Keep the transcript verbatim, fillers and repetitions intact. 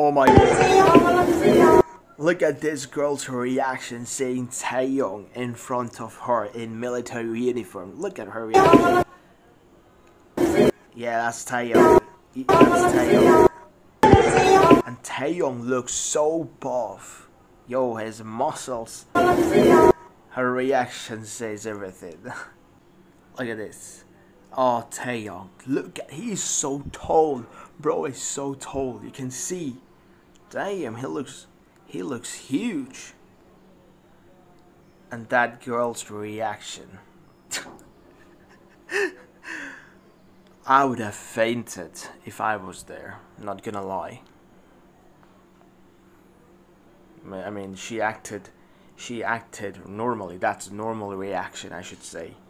Oh my god. Look at this girl's reaction seeing Taehyung in front of her in military uniform. Look at her reaction. Yeah, that's Taehyung. That's Taehyung. And Taehyung looks so buff. Yo, his muscles. Her reaction says everything. Look at this. Oh, Taehyung. Look at, he's so tall. Bro is so tall. You can see. Damn, he looks he looks huge. And that girl's reaction. I would have fainted if I was there, not gonna lie. I mean, she acted she acted normally. That's a normal reaction, I should say.